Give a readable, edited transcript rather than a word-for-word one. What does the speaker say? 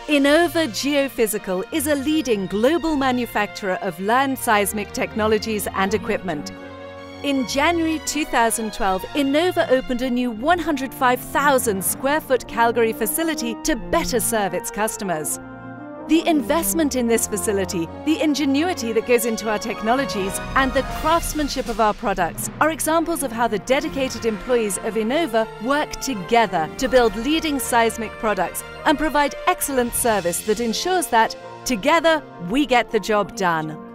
Innova Geophysical is a leading global manufacturer of land seismic technologies and equipment. In January 2012, Innova opened a new 105,000 square foot Calgary facility to better serve its customers. The investment in this facility, the ingenuity that goes into our technologies, and the craftsmanship of our products are examples of how the dedicated employees of Innova work together to build leading seismic products and provide excellent service that ensures that, together, we get the job done.